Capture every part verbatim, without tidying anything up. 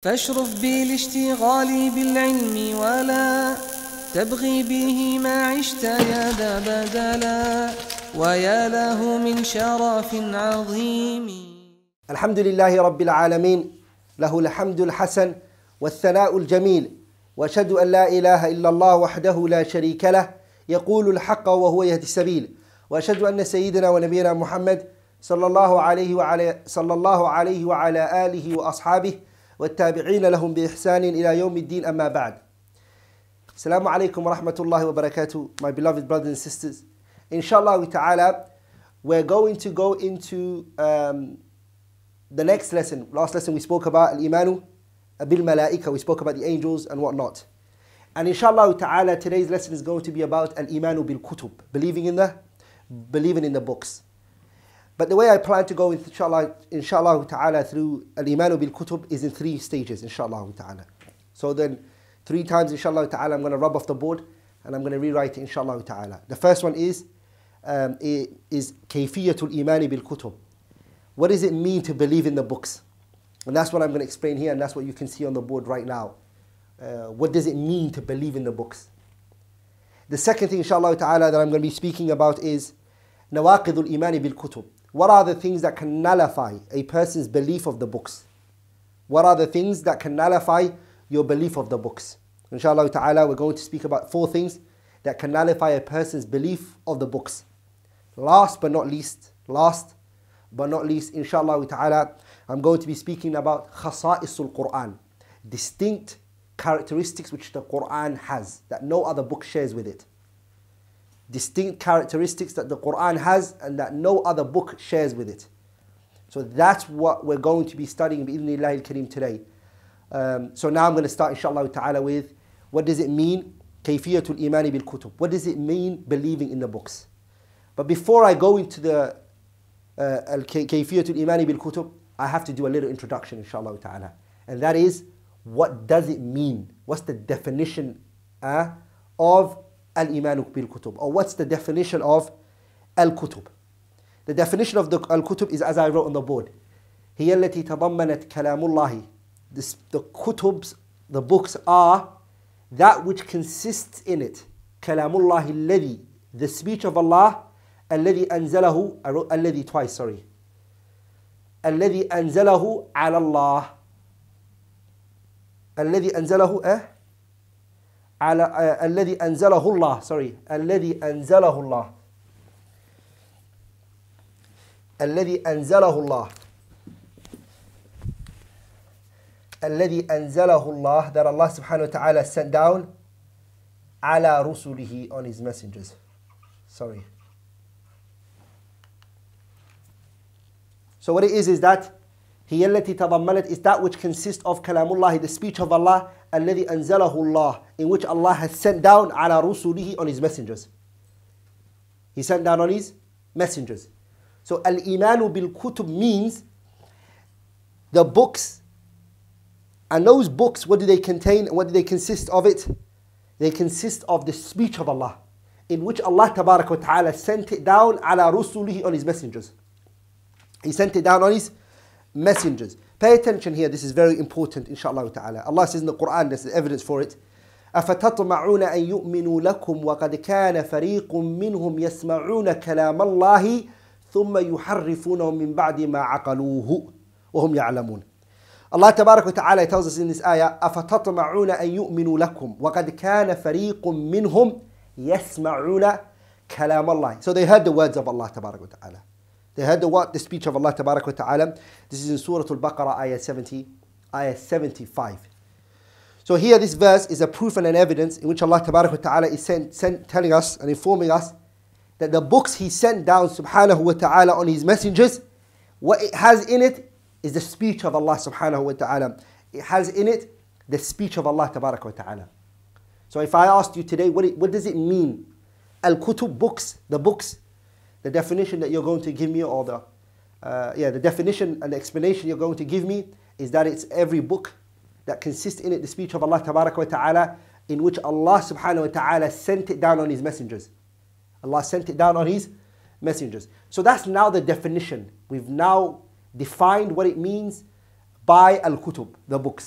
فاشرف بالاشتغال بالعلم ولا تبغي به ما عشت يا ذا بدلا ويا له من شرف عظيم. الحمد لله رب العالمين، له الحمد الحسن والثناء الجميل، وأشهد أن لا إله إلا الله وحده لا شريك له يقول الحق وهو يهدي السبيل، وأشهد أن سيدنا ونبينا محمد صلى الله عليه وعلى صلى الله عليه وعلى آله وأصحابه والتابعين لهم بإحسان إلى يوم الدين. أما بعد. Assalamu alaikum wa rahmatullahi wa barakatuh, my beloved brothers and sisters. Inshallah ta'ala, we're going to go into um, the next lesson. Last lesson we spoke about al-imanu bil malaika, we spoke about the angels and whatnot. And inshallah ta'ala, today's lesson is going to be about al-imanu bil kutub, believing in the believing in the books. But the way I plan to go inshallah, inshallah ta'ala through al-imanu bil kutub is in three stages, inshallah ta'ala. So then three times inshallah ta'ala I'm going to rub off the board and I'm going to rewrite it inshallah ta'ala. The first one is um, is kayfiyatul imani bil kutub. What does it mean to believe in the books? And that's what I'm going to explain here, and that's what you can see on the board right now. Uh, what does it mean to believe in the books? The second thing inshallah ta'ala that I'm going to be speaking about is nawaqidul imani bil kutub. What are the things that can nullify a person's belief of the books? What are the things that can nullify your belief of the books? Inshallah ta'ala, we're going to speak about four things that can nullify a person's belief of the books. Last but not least, last but not least, inshallah ta'ala, I'm going to be speaking about khasa'isul Quran, distinct characteristics which the Quran has, that no other book shares with it. Distinct characteristics that the Quran has and that no other book shares with it. So that's what we're going to be studying bi-idhnillahi al-kareem today. Um, so now I'm going to start inshallah ta'ala with what does it mean kayfiyatul imani bil kutub. What does it mean believing in the books? But before I go into the uh, kayfiyatul imani bil kutub, I have to do a little introduction inshallah ta'ala. And that is, what does it mean? What's the definition uh, of al-imanu bil kutub? Or what's the definition of al-kutub? The definition of the al-kutub is as I wrote on the board. هي التي تضمنت كلام الله. This, the kutubs, the books are that which consists in it. Kalamullah alladhi, the speech of Allah, alladhi anzalahu, I wrote alladhi twice, sorry. Alladhi anzalahu ala Allah. Alladhi anzalahu, eh? Ala, uh, alladhi anzalahu Allah, sorry. Alladhi anzalahu Allah. Alladhi anzalahu Allah. الذي أنزله الله, that Allah subhanahu wa ta'ala sent down على رسله, on his messengers. Sorry. So what it is is that هي التي تضمنت is that which consists of كلامullah, the speech of Allah, الذي أنزله الله, in which Allah has sent down على رسله, on his messengers. He sent down on his messengers. So al-imanu bil kutub means the books. And those books, what do they contain? What do they consist of it? They consist of the speech of Allah, in which Allah tabarak wa ta'ala sent it down ala rusulihi, on his messengers. He sent it down on his messengers. Pay attention here, this is very important inshallah ta'ala. Allah says in the Quran, there's evidence for it. أَفَتَطْمَعُونَ أَن يُؤْمِنُوا لَكُمْ وَقَدْ كَانَ فَرِيقٌ مِّنْهُمْ يَسْمَعُونَ كَلَامَ اللَّهِ ثُمَّ يُحَرِّفُونَهُ مِنْ بَعْدِ مَا عَقَلُوهُ وَهُمْ يَعْلَمُونَ. Allah Tabarak wa Ta'ala tells us in this ayah, أَفَتَطْمَعُونَ أَن يُؤْمِنُوا لَكُمْ وَقَدْ كَانَ فَرِيقٌ مِّنْهُمْ يَسْمَعُونَ كَلَامَ اللَّهِ. So they heard the words of Allah Tabarak wa Ta'ala. They heard the what? The speech of Allah Tabarak wa Ta'ala. This is in Surah Al-Baqarah, ayah seventy, ayah seventy-five. So here this verse is a proof and an evidence in which Allah Tabarak wa Ta'ala is sent, sent, telling us and informing us that the books He sent down subhanahu wa ta'ala on His messengers, what it has in it is the speech of Allah subhanahu wa ta'ala. It has in it the speech of Allah tabarak wa ta'ala. So if I asked you today, what, it, what does it mean? Al-kutub, books, the books, the definition that you're going to give me, or the, uh, yeah, the definition and the explanation you're going to give me is that it's every book that consists in it the speech of Allah tabarak wa ta'ala, in which Allah subhanahu wa ta'ala sent it down on His messengers. Allah sent it down on His messengers. So that's now the definition. We've now defined what it means by al-kutub, the books.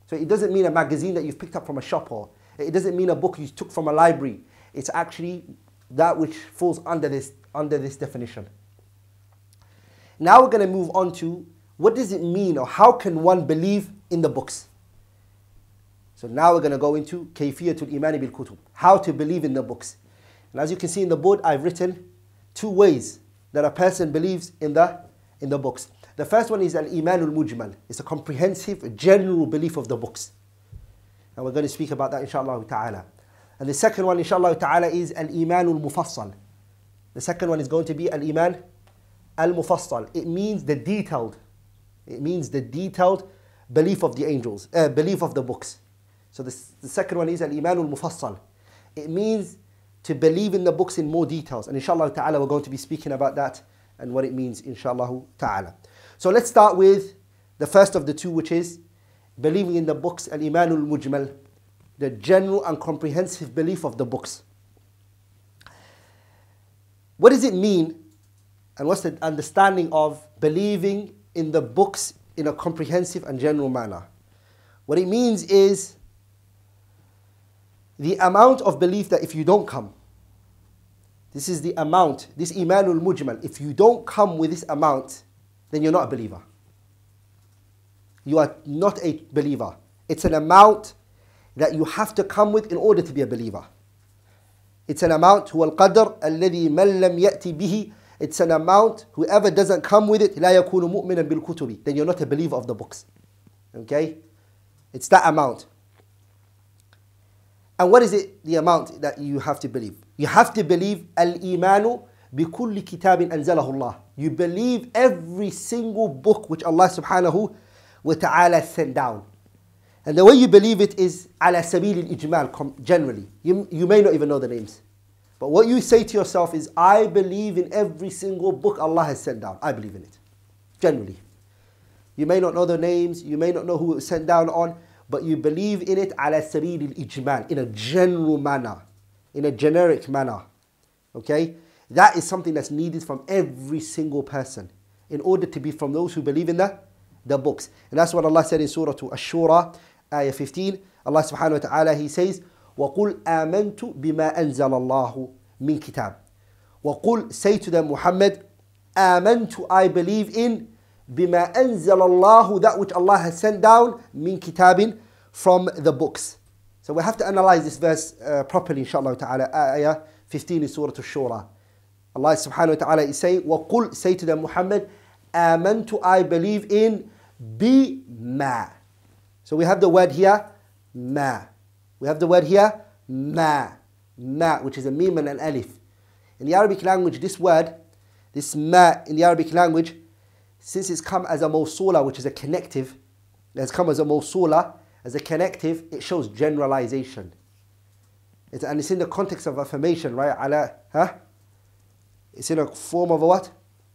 So it doesn't mean a magazine that you've picked up from a shop, or it doesn't mean a book you took from a library. It's actually that which falls under this, under this definition. Now we're going to move on to what does it mean, or how can one believe in the books? So now we're going to go into Kayfiyatul Imani bil Kutub, how to believe in the books. And as you can see in the board, I've written two ways that a person believes in the, in the books. The first one is Al-Imanul Mujmal. It's a comprehensive, general belief of the books. And we're going to speak about that inshallah ta'ala. And the second one inshallah ta'ala is Al-Imanul Mufassal. The second one is going to be Al-Iman Al-Mufassal. It means the detailed, it means the detailed belief of the angels, uh, belief of the books. So this, the second one is Al-Imanul Mufassal. It means to believe in the books in more details. And inshallah ta'ala we're going to be speaking about that and what it means inshallah ta'ala. So let's start with the first of the two, which is believing in the books, Al-Imanul Mujmal, the general and comprehensive belief of the books. What does it mean, and what's the understanding of believing in the books in a comprehensive and general manner? What it means is the amount of belief that if you don't come, this is the amount, this Imanul Mujmal, if you don't come with this amount, then you're not a believer. You are not a believer. It's an amount that you have to come with in order to be a believer. It's an amount, هو القدر الذي من لم يأتي به. It's an amount, whoever doesn't come with it, لا يكون مؤمنا بالكتب. Then you're not a believer of the books. Okay? It's that amount. And what is it, the amount that you have to believe? You have to believe al-imanu bi kulli kitabin anzalahu Allah. You believe every single book which Allah subhanahu wa ta'ala sent down. And the way you believe it is ala sabil al-ijmal, generally. You, you may not even know the names. But what you say to yourself is, I believe in every single book Allah has sent down. I believe in it. Generally. You may not know the names, you may not know who it was sent down on, but you believe in it ala sabil al-ijmal, in a general manner, in a generic manner. Okay? That is something that's needed from every single person in order to be from those who believe in the, the books. And that's what Allah said in Surah Ash-Shura, ayah fifteen. Allah subhanahu wa ta'ala, He says, وَقُلْ آمَنْتُ بِمَا أَنزَلَ اللَّهُ مِنْ كِتَابٍ. وَقُلْ, say to them, Muhammad, آمَنْتُ, I believe in بِمَا أَنزَلَ اللَّهُ, that which Allah has sent down, مِنْ كِتَابٍ, from the books. So we have to analyze this verse uh, properly, inshallah ta'ala. Ayah fifteen in Surah Ash-Shura. Allah subhanahu wa ta'ala is saying, وَقُلْ, say to them, Muhammad, آمَنْتُ, I believe in بِمَا. So we have the word here, ma. We have the word here, ma. Ma, which is a mim and an alif. In the Arabic language, this word, this ma, in the Arabic language, since it's come as a mawsula, which is a connective, it has come as a mawsula, as a connective, it shows generalization. It's, and it's in the context of affirmation, right? Ala, huh? It's in a form of a what?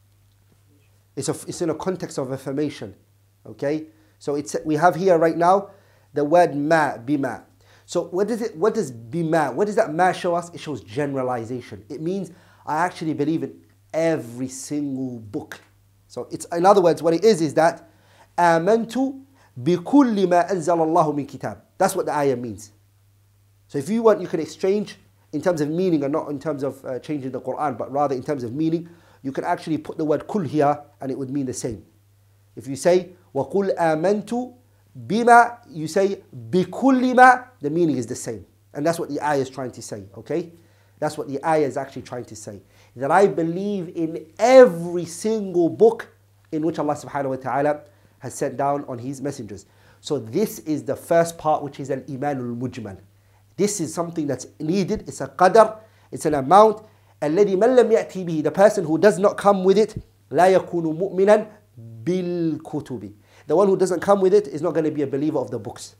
It's, a, it's in a context of affirmation. Okay? So it's, we have here right now the word ma, bima. So what does it? What does bima? What does that ma show us? It shows generalization. It means I actually believe in every single book. So it's, in other words, what it is is that amantu bi kulli ma anzala Allahu min kitab. That's what the ayah means. So if you want, you can exchange in terms of meaning, and not in terms of uh, changing the Quran, but rather in terms of meaning. You can actually put the word kul here, and it would mean the same. If you say وَقُلْ آمَنْتُ بِمَا, you say بِكُلِّ مَا, the meaning is the same. And that's what the ayah is trying to say, okay? That's what the ayah is actually trying to say. That I believe in every single book in which Allah subhanahu wa ta'ala has sent down on His messengers. So this is the first part, which is an imanul mujmal. This is something that's needed. It's a qadar, it's an amount. الَّذِي مَنْ لَمْ يَأْتِي بِهِ, the person who does not come with it, لَا يَكُونُ مُؤْمِنًا بِالْكُتُبِ. The one who doesn't come with it is not going to be a believer of the books.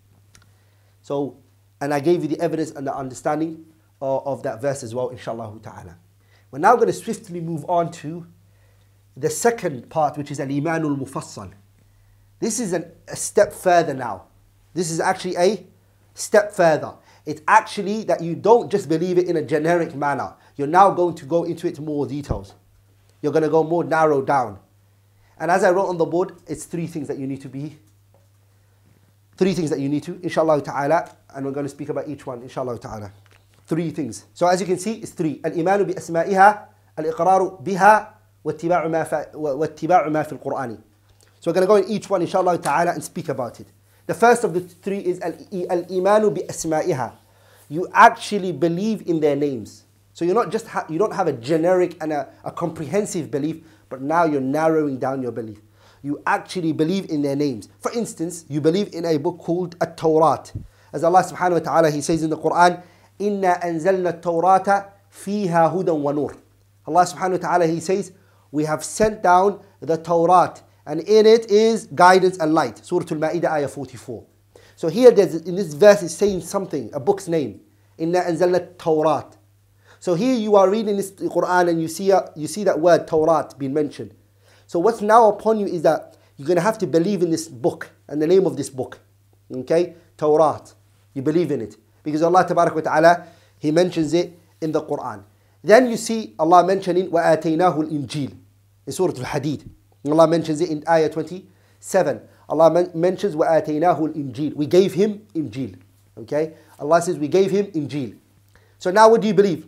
So, and I gave you the evidence and the understanding of, of that verse as well, inshallah ta'ala. We're now going to swiftly move on to the second part, which is al-imanul mufassal. This is an, a step further now. This is actually a step further. It's actually that you don't just believe it in a generic manner. You're now going to go into it more details. You're going to go more narrow down. And as I wrote on the board, it's three things that you need to be Three things that you need to, inshallah ta'ala, and we're going to speak about each one, inshallah ta'ala. Three things. So as you can see, it's three. Al-imanu bi asma'iha, al-iqraru biha, واتباع ما ف... واتباع ما في القرآن. So we're going to go in each one, inshallah ta'ala, and speak about it. The first of the three is al-imanu bi asma'iha. You actually believe in their names. So you're not just ha- you don't have a generic and a, a comprehensive belief, but now you're narrowing down your belief. You actually believe in their names. For instance, you believe in a book called At-Tawrat. As Allah subhanahu wa ta'ala, He says in the Quran, إِنَّا أَنزَلْنَا التَّوْرَاةَ فِيهَا هُدًى وَنُورٌ. Allah subhanahu wa ta'ala, He says, we have sent down the Tawrat, and in it is guidance and light. Surah Al-Ma'idah, ayah forty-four. So here, there's, in this verse, is saying something, a book's name. إِنَّا أَنزَلْنَا التَّوْرَاةَ. So here you are reading this Quran and you see, a, you see that word Tawrat being mentioned. So what's now upon you is that you're going to have to believe in this book and the name of this book. Okay? Tawrat. You believe in it. Because Allah Tabarak wa Ta'ala, He mentions it in the Quran. Then you see Allah mentioning وَآتَيْنَاهُ الْإِنْجِيلِ in Surah Al-Hadid. Allah mentions it in ayah twenty-seven. Allah men- mentions وَآتَيْنَاهُ الْإِنْجِيلِ. We gave him Injil. Okay? Allah says we gave him Injil. So now what do you believe?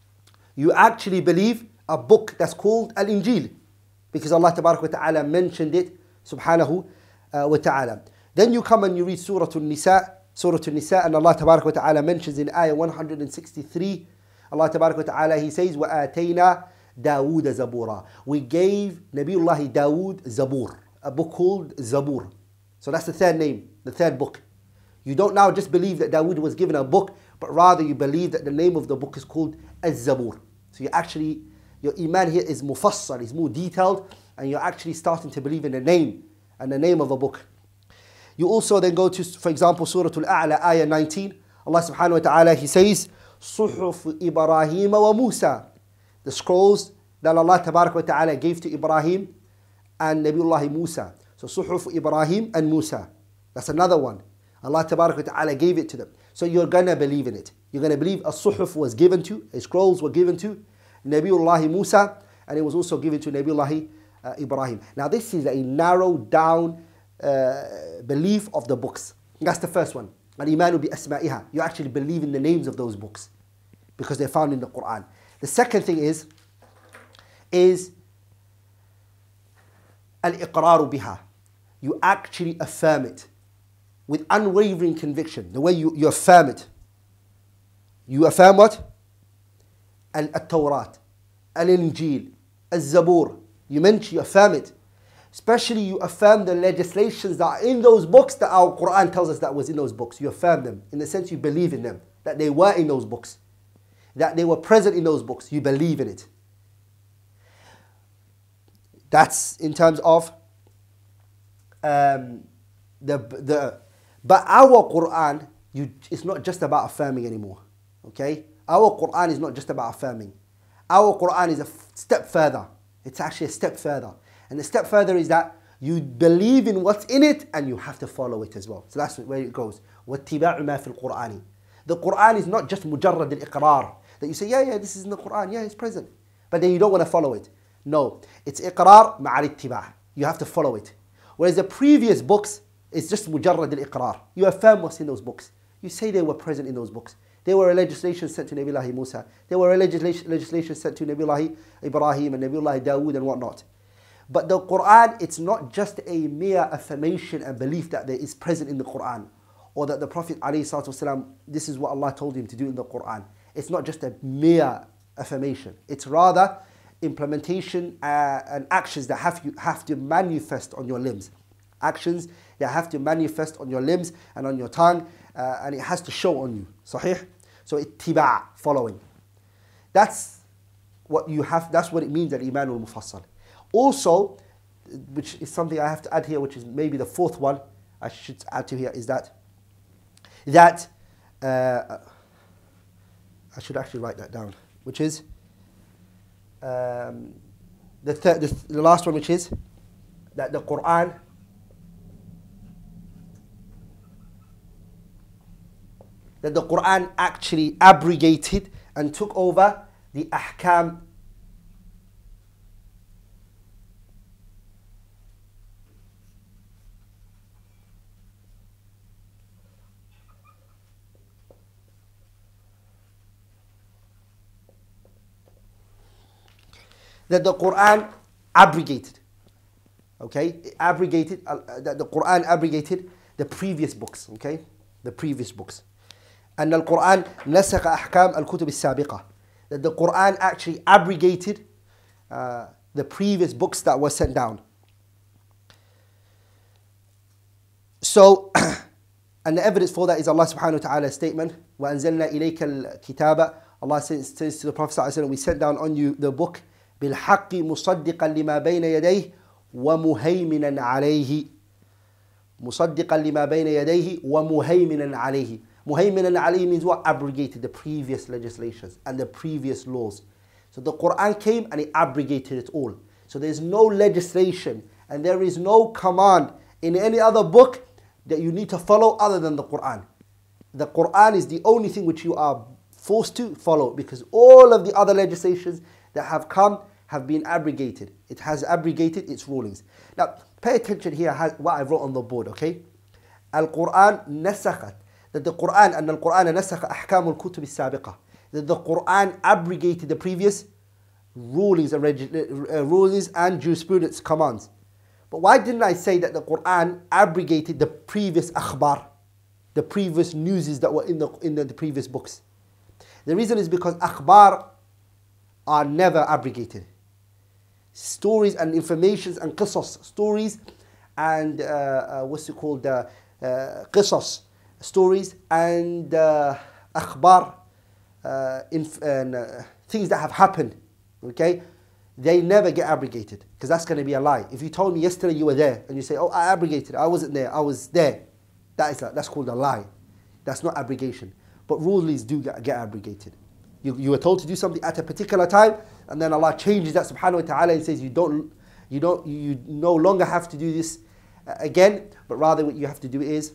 You actually believe a book that's called Al-Injil. Because Allah Tabarak wa Ta'ala mentioned it, subhanahu uh, wa ta'ala. Then you come and you read Surah Al-Nisa, Surah Al-Nisa, and Allah Tabarak wa Ta'ala mentions in ayah one hundred sixty-three, Allah Tabarak wa Ta'ala, He says, وَآتَيْنَا دَاوُودَ زَبُورًا. We gave Nabiullah Dawood Zabur, a book called Zabur. So that's the third name, the third book. You don't now just believe that Dawood was given a book, but rather you believe that the name of the book is called Az-Zabur. So you actually, your iman here is mufassal, is more detailed, and you're actually starting to believe in the name, and the name of a book. You also then go to, for example, Surah Al-A'la, ayah nineteen. Allah subhanahu wa ta'ala, He says, صُحُفُ إِبْرَاهِيمَ وَمُوسَى. The scrolls that Allah tabarak wa ta'ala gave to Ibrahim and Nabiullah Musa. So صُحُفُ Ibrahim and Musa. That's another one. Allah tabarak wa ta'ala gave it to them. So you're going to believe in it. You're going to believe a suhuf was given to, a scrolls were given to Nabiullah Musa, and it was also given to Nabiullah uh, Ibrahim. Now this is a narrowed down uh, belief of the books. That's the first one. Al-imanu bi asma'iha. You actually believe in the names of those books because they're found in the Quran. The second thing is, is al-iqraru biha. You actually affirm it with unwavering conviction. The way you, you affirm it. You affirm what? Al-Tawrat, Al-Injil, Al-Zabur. You mention, you affirm it. Especially you affirm the legislations that are in those books that our Quran tells us that was in those books. You affirm them. In the sense you believe in them. That they were in those books. That they were present in those books. You believe in it. That's in terms of um, the the. But our Quran, you, it's not just about affirming anymore. Okay? Our Quran is not just about affirming. Our Quran is a f- step further. It's actually a step further. And the step further is that you believe in what's in it and you have to follow it as well. So that's where it goes. وَاتِّبَاعُ مَا فِي الْقُرْآنِ. The Quran is not just مُجَرَّد الْإِقْرَار. That you say, yeah, yeah, this is in the Quran. Yeah, it's present. But then you don't want to follow it. No. It's إقرار مع الاتباع. You have to follow it. Whereas the previous books, it's just مجرد الإقرار. You affirm what's in those books. You say they were present in those books. They were a legislation sent to Nabiullah Musa. They were a legislation, legislation sent to Nabiullah Ibrahim and Nabiullah Dawood and whatnot. But the Quran, it's not just a mere affirmation and belief that there is present in the Quran. Or that the Prophet ﷺ, this is what Allah told him to do in the Quran. It's not just a mere affirmation. It's rather implementation uh, and actions that have, you, have to manifest on your limbs. Actions that have to manifest on your limbs and on your tongue. Uh, and it has to show on you. Sahih? So ittiba', following. That's what you have, that's what it means, al-iman al-mufassal. Also, which is something I have to add here, which is maybe the fourth one I should add to here, is that, that, uh, I should actually write that down, which is, um, the, third, the, the last one, which is, that the Quran, that the Quran actually abrogated and took over the ahkam that the Quran abrogated. Okay, it abrogated, uh, that the Quran abrogated the previous books. Okay, the previous books. And the Quran نسخ أحكام الكتب السابقة. That the Quran actually abrogated uh, the previous books that were sent down. So, and the evidence for that is Allah subhanahu wa ta'ala's statement, وَأَنزَلْنَا إِلَيْكَ الْكِتَابَ. Allah says, says to the Prophet sallallahu alaihi wasallam, we sent down on you the book, بِالْحَقِّ مُصَدِّقًا لِمَا بَيْنَ يَدَيْهِ وَمُهَيْمِنًا عَلَيْهِ. مُصَدِّقًا لِمَا بَيْنَ يَدَيْهِ وَمُهَيْمِنًا عَلَيْهِ. Muhayminan alayhi means what? Abrogated the previous legislations and the previous laws. So the Quran came and it abrogated it all. So there's no legislation and there is no command in any other book that you need to follow other than the Quran. The Quran is the only thing which you are forced to follow, because all of the other legislations that have come have been abrogated. It has abrogated its rulings. Now, pay attention here what I wrote on the board, okay? Al-Quran nasakhat. That the Quran and Al-Quran nasakha ahkam al-kutub al-sabiqah. That the Quran abrogated the previous rulings and, uh, rulings and jurisprudence commands. But why didn't I say that the Quran abrogated the previous akhbar, the previous newses that were in the, in the, the previous books? The reason is because akhbar are never abrogated. Stories and informations and qisas, stories and uh, uh, what's it called, uh, uh, qisas, stories and uh, akhbar, uh, inf- and uh, things that have happened, okay? They never get abrogated, because that's going to be a lie. If you told me yesterday you were there and you say, oh, I abrogated, I wasn't there, I was there, that is a, that's called a lie. That's not abrogation. But rulings do get, get abrogated. You, you were told to do something at a particular time, and then Allah changes that subhanahu wa ta'ala and says you don't, you don't, you no longer have to do this uh, again, but rather what you have to do is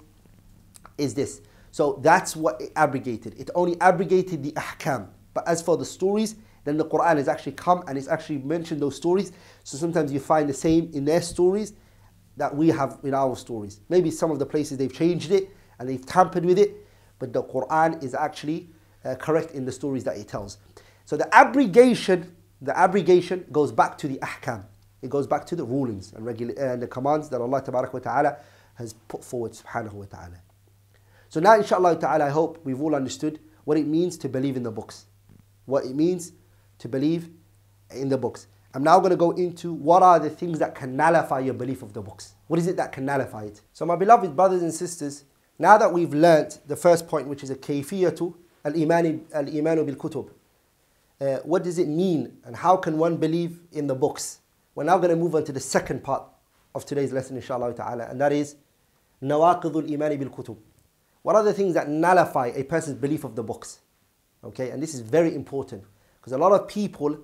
is this. So that's what it abrogated. It only abrogated the ahkam. But as for the stories, then the Quran has actually come and it's actually mentioned those stories. So sometimes you find the same in their stories that we have in our stories. Maybe some of the places they've changed it and they've tampered with it, but the Quran is actually uh, correct in the stories that it tells. So the abrogation, the abrogation goes back to the ahkam. It goes back to the rulings and, regula- and the commands that Allah Tabarak wa Ta'ala has put forward subhanahu wa ta'ala. So now inshallah ta'ala I hope we've all understood what it means to believe in the books. What it means to believe in the books. I'm now going to go into what are the things that can nullify your belief of the books. What is it that can nullify it? So my beloved brothers and sisters, now that we've learnt the first point, which is a kayfiyatu al-imanu al-imanu bil-kutub, uh, what does it mean and how can one believe in the books? We're now going to move on to the second part of today's lesson inshallah ta'ala, and that is nawaqidul imani bil-kutub. What are the things that nullify a person's belief of the books? Okay, and this is very important because a lot of people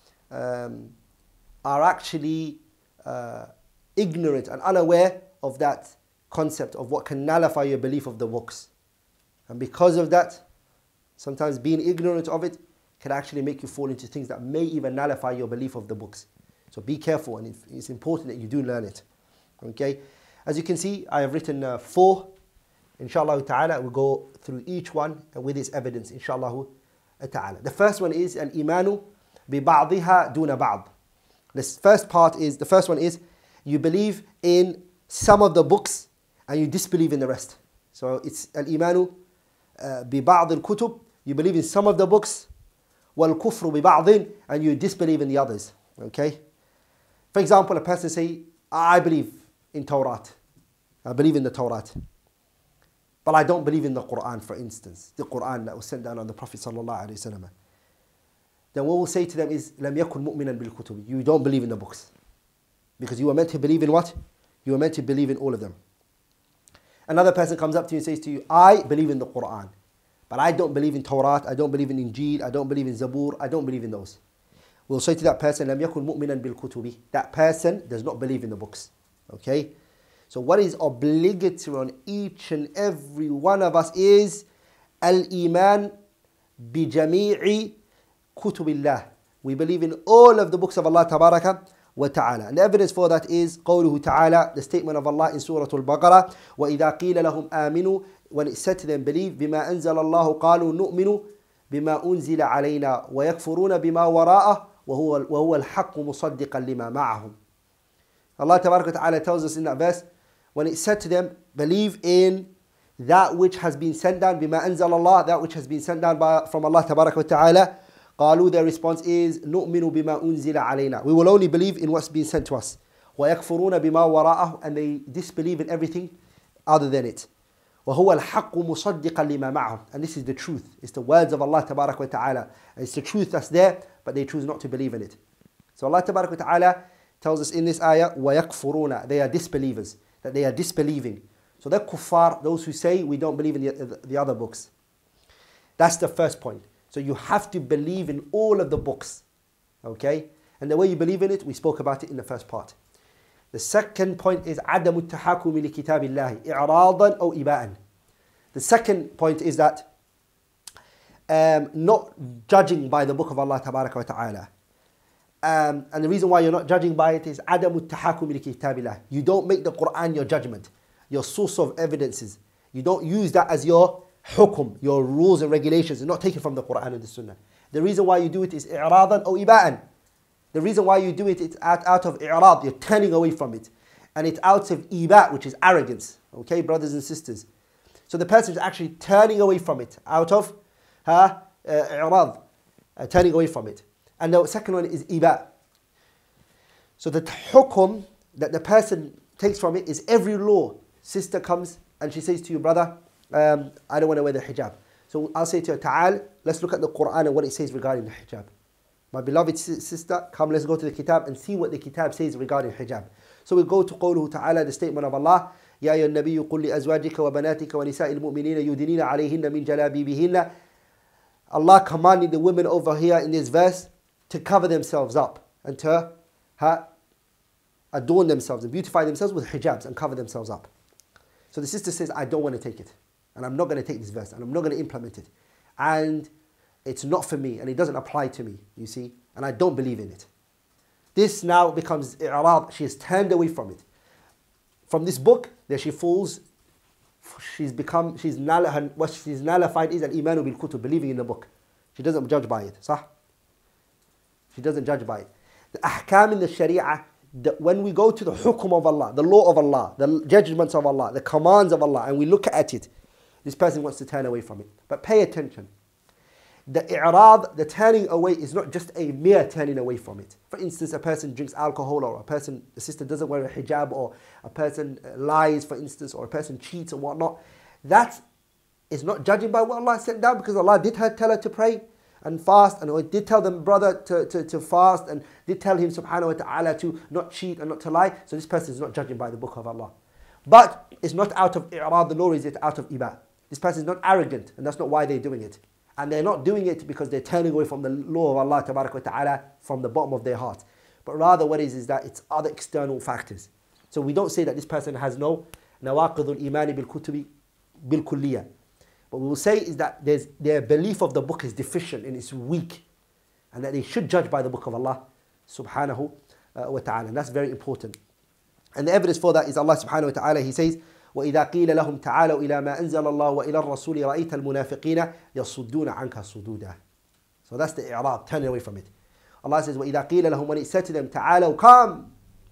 um, are actually uh, ignorant and unaware of that concept of what can nullify your belief of the books. And because of that, sometimes being ignorant of it can actually make you fall into things that may even nullify your belief of the books. So be careful, and it's important that you do learn it. Okay, as you can see, I have written uh, four. Inshallah ta'ala, we'll go through each one with its evidence, inshallah ta'ala. The first one is al-imanu bi ba'diha duna ba'd. The first part is, the first one is, you believe in some of the books and you disbelieve in the rest. So it's al-imanu bi ba'd al-kutub, you believe in some of the books, wal kufru bi ba'din, and you disbelieve in the others. Okay? For example, a person say, I believe in Torah. I believe in the Torah. But I don't believe in the Quran, for instance, the Quran that was sent down on the Prophet sallallahu alaihi wasallam. Then what we'll say to them is, لَمْ يَكُنْ مُؤْمِنًا بِالْكُتُبِ. You don't believe in the books. Because you were meant to believe in what? You were meant to believe in all of them. Another person comes up to you and says to you, I believe in the Quran. But I don't believe in Torah, I don't believe in Injil, I don't believe in Zabur, I don't believe in those. We'll say to that person, لَمْ يَكُنْ مُؤْمِنًا بِالْكُتُبِ. That person does not believe in the books. Okay? So what is obligatory on each and every one of us is al-iman bi jami'i kutubillah. We believe in all of the books of Allah tabaraka wa ta'ala. And the evidence for that is qawluhu ta'ala, the statement of Allah in Surah Al-Baqarah, وَإِذَا قِيلَ لَهُمْ آمِنُوا. When it said to them, believe, بِمَا أَنزَلَ اللَّهُ قَالُوا نُؤْمِنُ بِمَا أُنزِلَ عَلَيْنَا وَيَكْفُرُونَ بِمَا وَرَاءَهُ وهو وهو الحق مصدقا لما معهم. Allah Tabaraka wa Ta'ala tells us in that verse, when it said to them, believe in that which has been sent down, بما أنزل Allah, that which has been sent down by, from Allah Tabaraka wa Ta'ala, قالوا, their response is, نؤمن بما أنزل علينا. We will only believe in what's been sent to us. ويكفرون بما وراءه, and they disbelieve in everything other than it. وهو الحق مصدقا لما معهم. And this is the truth. It's the words of Allah Tabaraka wa Ta'ala. And it's the truth that's there, but they choose not to believe in it. So Allah Tabaraka wa Ta'ala tells us in this ayah, وَيَكْفُرُونَ, they are disbelievers, that they are disbelieving. So they're kuffar, those who say we don't believe in the, the other books. That's the first point. So you have to believe in all of the books. Okay? And the way you believe in it, we spoke about it in the first part. The second point is عَدَمُ التَّحَاكُمِ لِكِتَابِ اللَّهِ إِعْرَاضًا أو إِبَاءً. The second point is that um, not judging by the book of Allah Tabaraka wa Ta'ala. Um, and the reason why you're not judging by it is عَدَمُ التَّحَاكُمِ لِكِتَابِ اللَّهِ. You don't make the Quran your judgment, your source of evidences. You don't use that as your hukum, your rules and regulations. It's not taken from the Quran and the Sunnah. The reason why you do it is إِعْرَاضًا أو إِبَاءً. The reason why you do it, it's out, out of i'rad, you're turning away from it. And it's out of iba, which is arrogance. Okay, brothers and sisters. So the person is actually turning away from it, out of huh, uh, i'rad, uh, turning away from it. And the second one is iba. So the hukum that the person takes from it is every law. Sister comes and she says to you, brother, um, I don't want to wear the hijab. So I'll say to her, ta'al, let's look at the Quran and what it says regarding the hijab. My beloved sister, come, let's go to the kitab and see what the kitab says regarding hijab. So we go to قوله تعالى, the statement of Allah, يا أيها النبي قل لأزواجك وبناتك ونساء المؤمنين يدنين عليهن من جلابيبهن. Allah commanding the women over here in this verse to cover themselves up and to ha, adorn themselves and beautify themselves with hijabs and cover themselves up. So the sister says, I don't want to take it. And I'm not going to take this verse and I'm not going to implement it. And it's not for me and it doesn't apply to me, you see, and I don't believe in it. This now becomes i'rad, she has turned away from it. From this book, there she falls, she's become, she's null, what she's nullified is al-imanu bil-kutub, believing in the book. She doesn't judge by it, sah? She doesn't judge by it. The ahkam in the sharia, the, when we go to the hukum of Allah, the law of Allah, the judgments of Allah, the commands of Allah, and we look at it, this person wants to turn away from it. But pay attention. The i'rad, the turning away, is not just a mere turning away from it. For instance, a person drinks alcohol, or a person, a sister doesn't wear a hijab, or a person lies, for instance, or a person cheats and whatnot. That is not judging by what Allah sent down, because Allah did tell her to pray and fast, and He did tell the brother to, to, to fast, and did tell him subhanahu wa ta'ala to not cheat and not to lie. So this person is not judging by the book of Allah. But it's not out of i'rad, nor is it out of iba. This person is not arrogant, and that's not why they're doing it. And they're not doing it because they're turning away from the law of Allah Tabaraka wa Ta'ala from the bottom of their heart. But rather what it is is that it's other external factors. So we don't say that this person has no nawaqidul imani bil kutubi bil kulliyah. What we will say is that there's, their belief of the book is deficient and it's weak. And that they should judge by the book of Allah subhanahu wa ta'ala. And that's very important. And the evidence for that is Allah subhanahu wa ta'ala, He says, وإذا قيل لهم تعالوا إلى ما أنزل الله وإلى الرسول رأيت المنافقين يصدون عنك صدودا. So that's the i'rad, turning away from it. Allah says وإذا قيل لهم, when it said to them, تعالوا, come,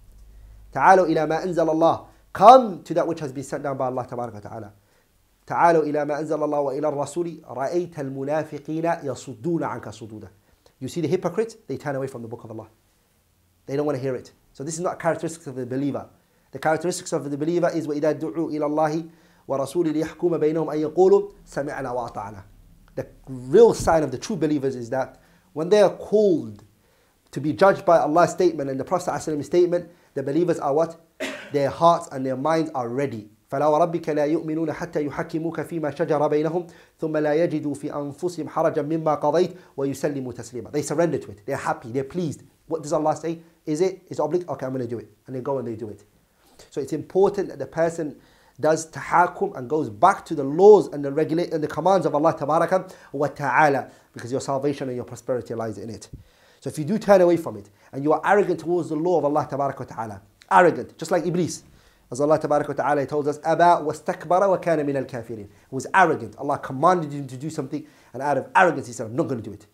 تعالوا إلى ما أنزل الله, come to that which has been sent down by Allah تبارك وتعالى. تعالوا إلى ما أنزل الله وإلى الرسول رأيت المنافقين يصدون عنك صدودا. You see the hypocrites, they turn away from the book of Allah. They don't want to hear it. So this is not a characteristic of the believer. The characteristics of the believer is وَإِذَا دُعُوا إِلَى اللَّهِ وَرَسُولِ لِيَحْكُمَ بَيْنَهُمْ أَن يَقُولُوا سَمِعْنَا وَأَطَعْنَا. The real sign of the true believers is that when they are called to be judged by Allah's statement and the Prophet ﷺ's statement, the believers are what? Their hearts and their minds are ready. فَلَا وَرَبِّكَ لَا يُؤْمِنُونَ حَتَّى يُحَكِّمُوكَ فِي مَا شَجَرَ بَيْنَهُمْ ثُمَّ لَا يَجِدُوا فِي أَنفُسِهِمْ حَرَجًا مِمَّا قَضَيْتَ وَيُسَلِّمُوا تَسْلِيمًا. They surrender to it. They're happy. They're pleased. What does Allah say? Is it? It's obligatory? Okay, I'm going to do it. And they go and they do it. So it's important that the person does tahakum and goes back to the laws and the regulate and the commands of Allah Tabaraka wa Ta'ala, because your salvation and your prosperity lies in it. So if you do turn away from it and you are arrogant towards the law of Allah Tabaraka wa Ta'ala, arrogant, just like Iblis, as Allah Tabaraka wa Ta'ala told us, Aba wastakbara wa kana min al-kafirin. He was arrogant. Allah commanded him to do something, and out of arrogance he said, I'm not going to do it.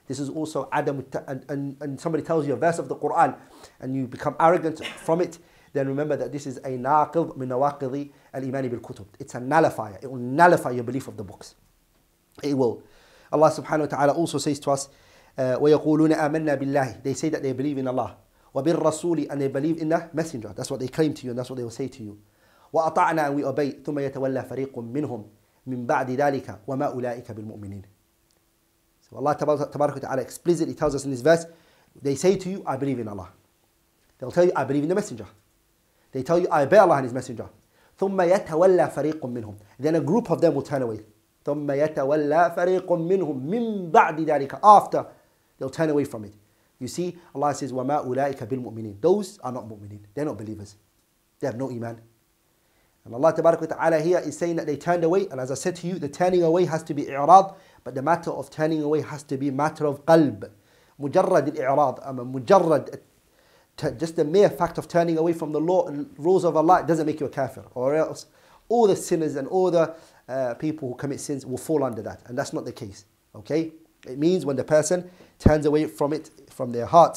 This is also Adam, and, and, and somebody tells you a verse of the Quran and you become arrogant from it, then remember that this is a naqid min nawaqidi al-imani bil-kutub. It's a nullifier. It will nullify your belief of the books. It will. Allah subhanahu wa ta'ala also says to us, uh, وَيَقُولُونَ آمَنَّا بِاللَّهِ. They say that they believe in Allah. وَبِالرَّسُولِ, and they believe in the messenger. That's what they claim to you and that's what they will say to you. وَأَطَعْنَا, and we obey. ثُمَّ يَتَوَلَّى فَرِيقٌ مِّنْهُمْ مِنْ بَعْدِ ذَلِكَ وَمَا أُولَٰئِكَ بِالْمُؤْمِنِينَ. So Allah Tabarak wa Ta'ala explicitly tells us in this verse, they say to you, I believe in Allah. They'll tell you, I believe in the messenger. They tell you, I obey Allah and his messenger. ثُمَّ يَتَوَلَّى فَرِيقٌ مِّنْهُمْ. Then a group of them will turn away. ثُمَّ يَتَوَلَّى فَرِيقٌ مِّنْهُمْ مِنْ بَعْدِ ذَلِكَ. After, they'll turn away from it. You see, Allah says, وَمَا أُولَٰئِكَ بِالْمُؤْمِنِينَ. Those are not mu'mineen. They're not believers. They have no iman. And Allah Tabarak wa Ta'ala here is saying that they turned away. And as I said to you, the turning away has to be i'rad. But the matter of turning away has to be matter of qalb. Mujarrad al-i'rad. Mujarrad, just the mere fact of turning away from the law and rules of Allah, it doesn't make you a kafir. Or else all the sinners and all the uh, people who commit sins will fall under that. And that's not the case. Okay? It means when the person turns away from it, from their heart.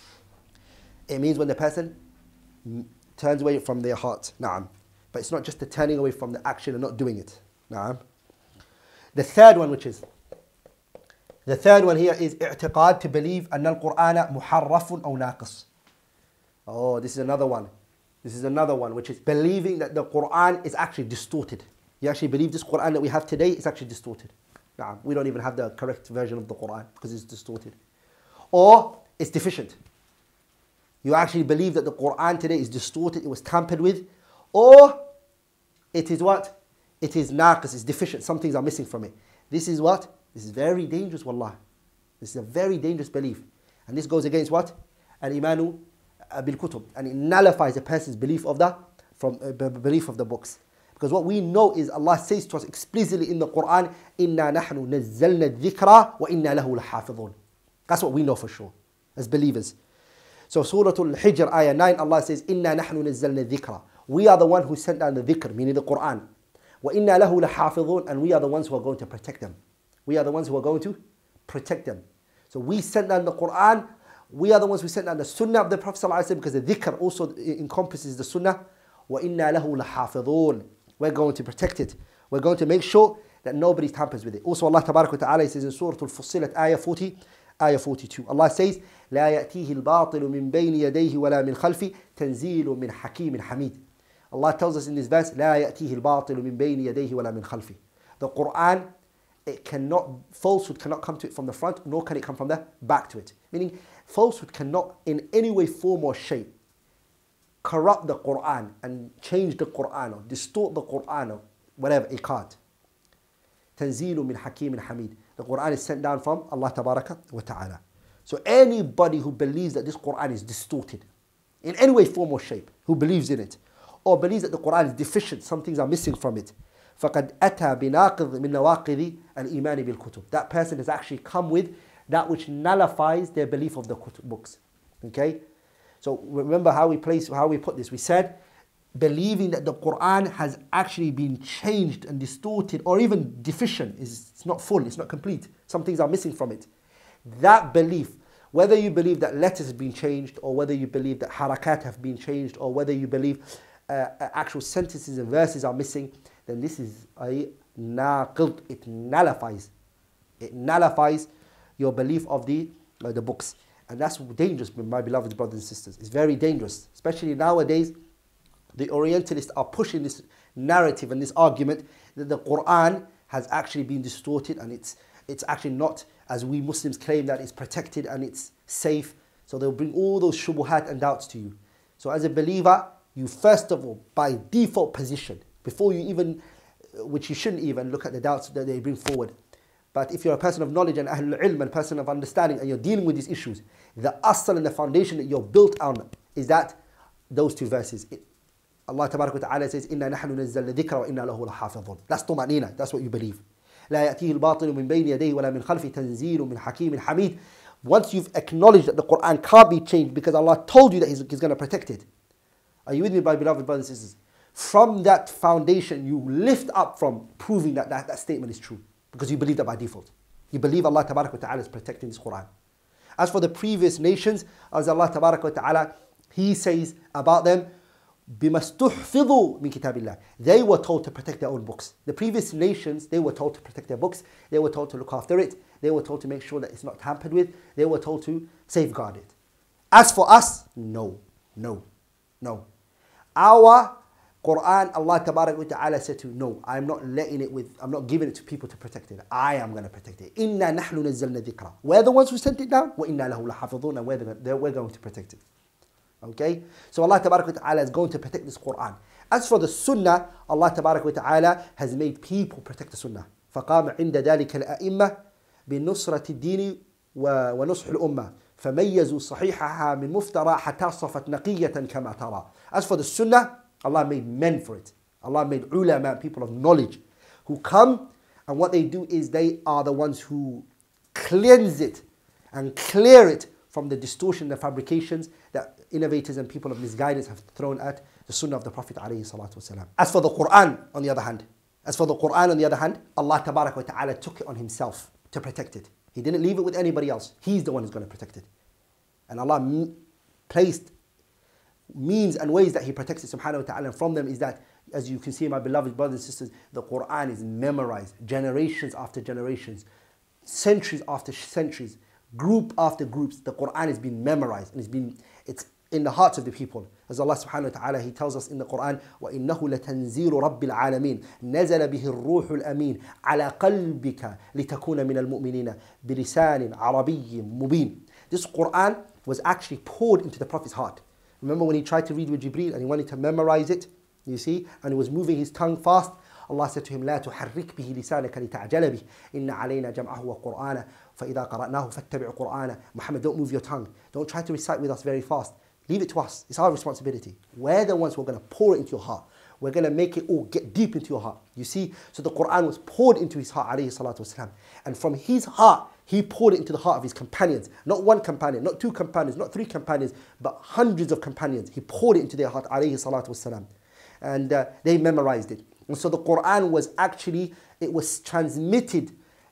It means when the person turns away from their heart. Na'am. But it's not just the turning away from the action and not doing it. Na'am. The third one, which is, the third one here is i'tiqad, to believe أن القرآن محرف أو ناقص. Oh, this is another one. This is another one, which is believing that the Quran is actually distorted. You actually believe this Quran that we have today is actually distorted. Nah, we don't even have the correct version of the Quran because it's distorted. Or it's deficient. You actually believe that the Quran today is distorted, it was tampered with. Or it is what? It is naqis, it's deficient. Some things are missing from it. This is what? This is very dangerous, wallah. This is a very dangerous belief. And this goes against what? Al-imanu bil-kutub. And it nullifies a person's belief of the, from, uh, belief of the books. Because what we know is Allah says to us explicitly in the Quran, إِنَّا نَحْنُ نَزَّلْنَا الذِّكْرَ وَإِنَّا لَهُ لَحَافِظُونَ. That's what we know for sure, as believers. So Surah Al-Hijr, Ayah nine, Allah says, إِنَّا نَحْنُ نَزَّلْنَا الذِّكْرَ. We are the one who sent down the dhikr, meaning the Quran. وَإِنَّا لَهُ لَحَافِظُونَ. And we are the ones who are going to protect them. We are the ones who are going to protect them. So we sent down the Quran. We are the ones who sent down the Sunnah of the Prophet ﷺ, because the dhikr also encompasses the Sunnah. وَإِنَّا لَهُ لَحَافِظُونَ. We're going to protect it. We're going to make sure that nobody tampers with it. Also Allah Tabarak wa Ta'ala says in Surah Al-Fussilat, Ayah forty, Ayah forty-two. Allah says, لا يأتيه الباطل من بين يديه ولا من خلفه تنزيل من حكيم حميد. Allah tells us in this verse, لا يأتيه الباطل من بين يديه ولا من خلفه. The Quran, it cannot, falsehood cannot come to it from the front, nor can it come from the back to it. Meaning, falsehood cannot in any way, form or shape corrupt the Quran and change the Quran or distort the Quran or whatever. It can't. Tanzilu min Hakim Hamid. The Quran is sent down from Allah Tabaraka wa Ta'ala. So anybody who believes that this Quran is distorted in any way, form or shape, who believes in it, or believes that the Quran is deficient, some things are missing from it, فَقَدْ أَتَى بِنَاقِضٍ مِنْ نَوَاقِضِ الْإِيمَانِ بِالْكُتُبِ. That person has actually come with that which nullifies their belief of the books. Okay? So remember how we place, how we put this. We said, believing that the Quran has actually been changed and distorted or even deficient, is it's not full, it's not complete. Some things are missing from it. That belief, whether you believe that letters have been changed, or whether you believe that harakat have been changed, or whether you believe uh, actual sentences and verses are missing, then this is a naqid. It nullifies. It nullifies your belief of the, uh, the books. And that's dangerous, my beloved brothers and sisters. It's very dangerous. Especially nowadays, the Orientalists are pushing this narrative and this argument that the Quran has actually been distorted and it's it's actually not, as we Muslims claim, that it's protected and it's safe. So they'll bring all those shubuhat and doubts to you. So as a believer, you first of all, by default position, before you even, which you shouldn't even look at the doubts that they bring forward. But if you're a person of knowledge and ahlul ilm and person of understanding and you're dealing with these issues, the asl and the foundation that you're built on is that those two verses. It, Allah Tabarak wa Ta'ala says, إِنَّا نَحْنُ نَزَّلْنَا الذِّكْرَ وَإِنَّا لَهُ لَحَافِظُونَ. That's طمأنينة. That's what you believe. لا يأتيه الباطل من بين يديه ولا من خلفه تنزيل من حكيم حميد. Once you've acknowledged that the Quran can't be changed because Allah told you that He's, he's going to protect it. Are you with me, my beloved brothers and sisters? From that foundation, you lift up from proving that that, that statement is true because you believe that by default. You believe Allah Tabarak wa Ta'ala is protecting this Quran. As for the previous nations, as Allah Tabarak wa Ta'ala, He says about them, بِمَا اسْتُحْفِظُوا مِنْ كِتَابِ اللَّهِ. They were told to protect their own books. The previous nations, they were told to protect their books. They were told to look after it. They were told to make sure that it's not tampered with. They were told to safeguard it. As for us, no, no, no. Our Quran, Allah Tabarak wa Ta'ala said to, no, I'm not letting it with, I'm not giving it to people to protect it. I am going to protect it. إِنَّا نَحْنُ نَزَّلْنَا ذِكْرًا. We're the ones who sent it down. وَإِنَّا لَهُ لَحَافِظُونَ. And we're, the, we're going to protect it. Okay? So Allah Tabarak wa Ta'ala is going to protect this Quran. As for the Sunnah, Allah Tabarak wa Ta'ala has made people protect the Sunnah. فَقَامَ عِنْدَ ذَلِكَ الْأَئِمَّةِ بِنُصْرَةِ الدِّينِ وَنُصْحِ الْأُمَّةِ فَمَيَّزُوا صَحِيحَهَا مِنْ مُفْتَرَى حَتَّى صَفَتْ نَقِيَّةً كَمَا تَرَى. As for the Sunnah, Allah made men for it. Allah made ulama, people of knowledge, who come, and what they do is they are the ones who cleanse it and clear it from the distortion and fabrications that innovators and people of misguidance have thrown at the Sunnah of the Prophet ﷺ. As for the Quran, on the other hand, as for the Quran, on the other hand, Allah Tabarak wa Ta'ala took it on Himself to protect it. He didn't leave it with anybody else. He's the one who's going to protect it. And Allah m- placed means and ways that He protects it, subhanahu wa ta'ala. And from them is that, as you can see, my beloved brothers and sisters, the Quran is memorized generations after generations, centuries after centuries, group after groups. The Quran has been memorized and it's been it's in the hearts of the people. As Allah subhanahu wa ta'ala, He tells us in the Quran, وَإِنَّهُ لَتَنزِيلُ رَبِّ الْعَالَمِينَ نَزَلَ بِهِ الرُّوحُ الْأَمِينَ عَلَى قَلْبِكَ لِتَكُونَ مِنَ الْمُؤْمِنِينَ بِلِسَانٍ عَرَبِيٍّ مُبِينٍ. This Quran was actually poured into the Prophet's heart. Remember when he tried to read with Jibreel and he wanted to memorize it, you see, and he was moving his tongue fast, Allah said to him, لا تحرك به لسانك لتعجل به إن علينا جمعه وقرآنه فإذا قرأناه فاتبع قرآنه. Muhammad, don't move your tongue. Don't try to recite with us very fast. Leave it to us. It's our responsibility. We're the ones who are going to pour it into your heart. We're going to make it all get deep into your heart. You see, so the Quran was poured into his heart, alayhi salatu wasalam. And from his heart, he poured it into the heart of his companions. Not one companion, not two companions, not three companions, but hundreds of companions. He poured it into their heart, alayhi salatu wasalam. And uh, they memorized it. And so the Quran was actually, it was transmitted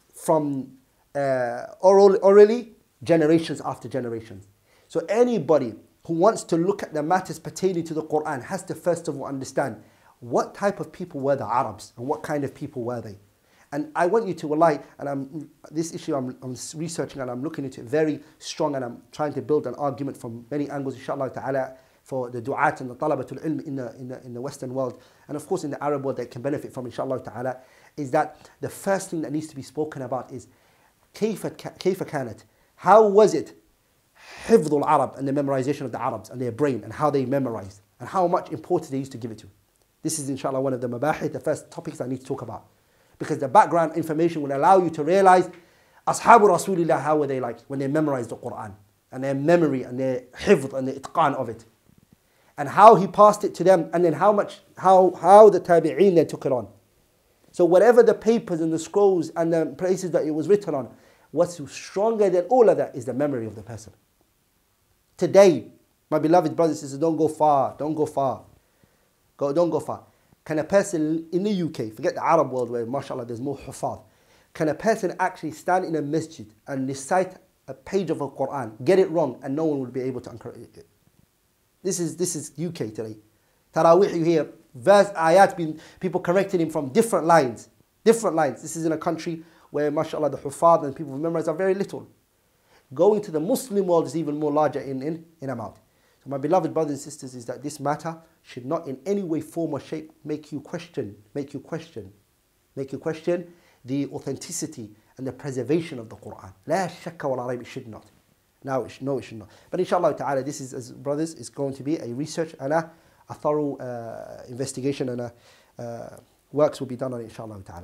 from uh, oral, orally, generations after generations. So anybody who wants to look at the matters pertaining to the Quran has to first of all understand what type of people were the Arabs and what kind of people were they. And I want you to, wallahi, and I'm, this issue I'm, I'm researching and I'm looking into it very strong, and I'm trying to build an argument from many angles, inshallah ta'ala, for the du'at and the talabatul ilm in the, in, the, in the Western world, and of course in the Arab world that can benefit from, inshallah ta'ala, is that the first thing that needs to be spoken about is كيف كيف كانت, how was it حفظ العرب, and the memorization of the Arabs and their brain and how they memorized and how much importance they used to give it to. This is inshallah one of the mabahith, the first topics I need to talk about, because the background information will allow you to realize Ashabu Rasulillah, how were they like when they memorized the Quran, and their memory and their hifd and the itqan of it, and how he passed it to them, and then how much, how, how the tabi'een then took it on. So whatever the papers and the scrolls and the places that it was written on, what's stronger than all of that is the memory of the person. Today, my beloved brothers and sisters, don't go far, don't go far. Go, don't go far. Can a person in the U K, forget the Arab world where mashallah there's more hufad, can a person actually stand in a masjid and recite a page of a Quran, get it wrong, and no one will be able to encourage it? This is, this is U K today. Taraweeh, you hear verse, ayat, being, people correcting him from different lines. Different lines. This is in a country where, mashallah, the hufad and people who memorize are very little. Going to the Muslim world is even more larger in, in, in amount. So my beloved brothers and sisters, is that this matter should not in any way, form or shape make you question, make you question, make you question the authenticity and the preservation of the Quran. La shakka wa la rayb, it should not. No, it should, no, it should not. But inshallah ta'ala, this is, as brothers, is going to be a research and a, a thorough uh, investigation, and a, uh, works will be done on it, inshallah ta'ala.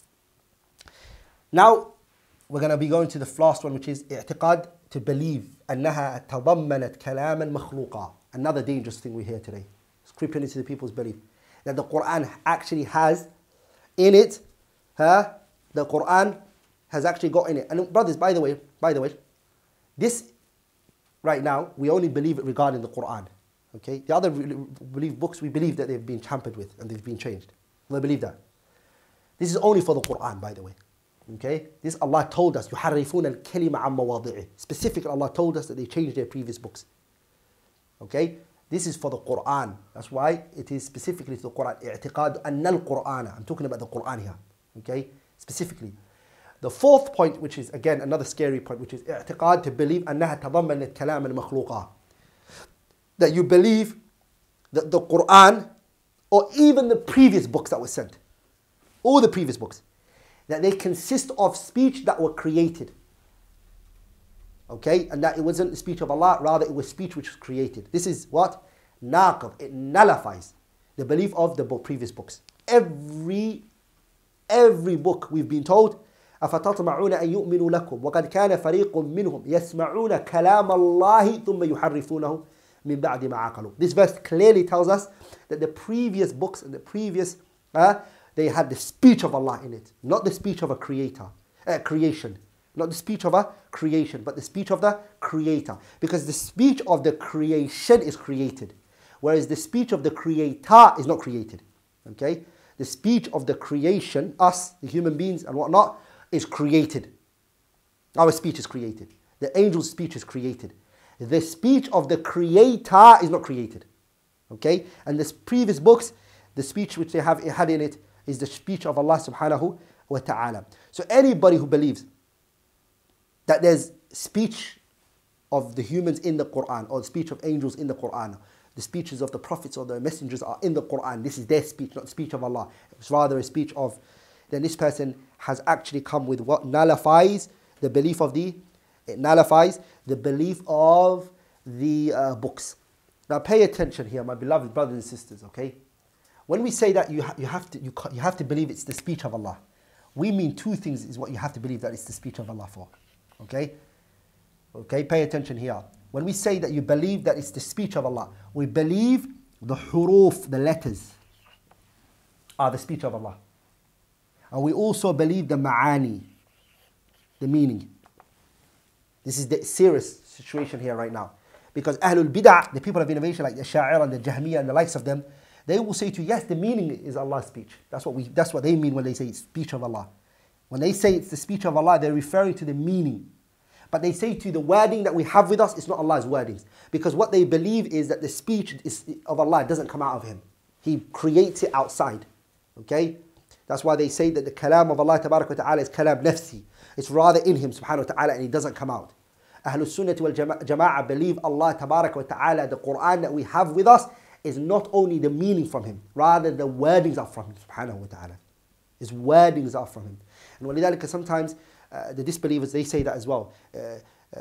Now, we're going to be going to the last one, which is i'tiqad, to believe أنها تضمنت كلاما مخلوقا. Another dangerous thing we hear today. It's creeping into the people's belief. That the Quran actually has in it, huh? The Quran has actually got in it. And brothers, by the way, by the way, this right now, we only believe it regarding the Quran. Okay? The other believe books, we believe that they've been tampered with and they've been changed. We believe that. This is only for the Quran, by the way. Okay, this Allah told us, يُحَرِّفُونَ الْكَلِمَ عَمَّ مَوَاضِعِهِ. Specifically, Allah told us that they changed their previous books. Okay, this is for the Quran. That's why it is specifically to the Quran. اعتقاد أن القرآن. I'm talking about the Quran here. Okay, specifically. The fourth point, which is again another scary point, which is اعتقاد, to believe أنها تضمنت كلام المخلوقات. That you believe that the Quran, or even the previous books that were sent, all the previous books, that they consist of speech that were created. Okay, and that it wasn't the speech of Allah, rather it was speech which was created. This is what? Naqid. It nullifies the belief of the book, previous books. Every, every book we've been told, أَفَتَطْمَعُونَ أَن يُؤْمِنُوا لَكُمْ وَقَدْ كَانَ فَرِيقٌ مِّنْهُمْ يَسْمَعُونَ كَلَامَ اللَّهِ ثُمَّ يُحَرِّفُونَهُ مِنْ بَعْدِ مَا عَقَلُوا. This verse clearly tells us that the previous books and the previous, uh, they had the speech of Allah in it, not the speech of a creator, uh, creation. Not the speech of a creation, but the speech of the creator. Because the speech of the creation is created, whereas the speech of the creator is not created. Okay? The speech of the creation, us, the human beings and whatnot, is created. Our speech is created. The angel's speech is created. The speech of the creator is not created. Okay? And the previous books, the speech which they have had in it is the speech of Allah subhanahu wa ta'ala. So anybody who believes that there's speech of the humans in the Quran, or the speech of angels in the Quran, the speeches of the prophets or the messengers are in the Quran, this is their speech, not the speech of Allah, it's rather a speech of, then this person has actually come with what nullifies the belief of the, it nullifies the belief of the uh, books. Now pay attention here, my beloved brothers and sisters, okay? When we say that you, ha you, have to, you, you have to believe it's the speech of Allah, we mean two things is what you have to believe that it's the speech of Allah for. Okay? Okay, pay attention here. When we say that you believe that it's the speech of Allah, we believe the huruf, the letters, are the speech of Allah. And we also believe the ma'ani, the meaning. This is the serious situation here right now. Because Ahlul Bid'ah, the people of innovation like the Sha'ir and the Jahmiyyah and the likes of them, they will say to you, yes, the meaning is Allah's speech. That's what, we, that's what they mean when they say it's speech of Allah. When they say it's the speech of Allah, they're referring to the meaning. But they say to you, the wording that we have with us is not Allah's wordings. Because what they believe is that the speech is of Allah doesn't come out of Him. He creates it outside. Okay? That's why they say that the kalam of Allah tabarak wa ta'ala is kalam nafsi. It's rather in Him subhanahu wa ta'ala and it doesn't come out. Ahlul Sunnah wal Jama'ah believe Allah tabarak wa ta'ala, the Quran that we have with us, is not only the meaning from Him, rather the wordings are from Him subhanahu wa ta'ala. His wordings are from Him. And ولذلك sometimes uh, the disbelievers, they say that as well. Uh, uh,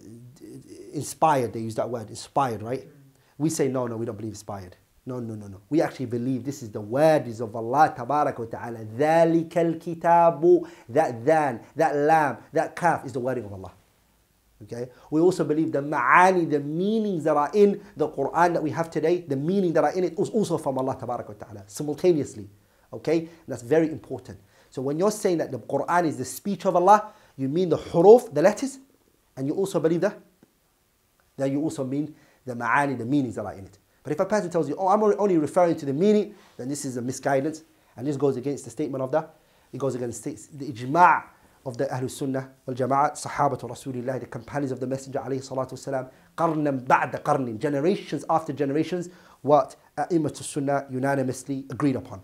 inspired, they use that word, inspired, right? We say, no, no, we don't believe inspired. No, no, no, no. We actually believe this is the wordings of Allah tabarak wa ta'ala. ذَلِكَ الْكِتَابُ. That dhan, that lam, that kaf is the wording of Allah. Okay? We also believe the ma'ani, the meanings that are in the Quran that we have today, the meaning that are in it is also from Allah tabarak wa ta'ala, simultaneously. Okay? And that's very important. So when you're saying that the Quran is the speech of Allah, you mean the huruf, the letters, and you also believe that? Then you also mean the ma'ani, the meanings that are in it. But if a person tells you, oh, I'm only referring to the meaning, then this is a misguidance, and this goes against the statement of the, it goes against the ijma' of the Ahlul Sunnah wal Jama'at, Sahabatu Rasulillah, the companions of the Messenger alayhi salatu wasalam, qarnan ba'da qarnin, generations after generations, what A'immatul Sunnah unanimously agreed upon.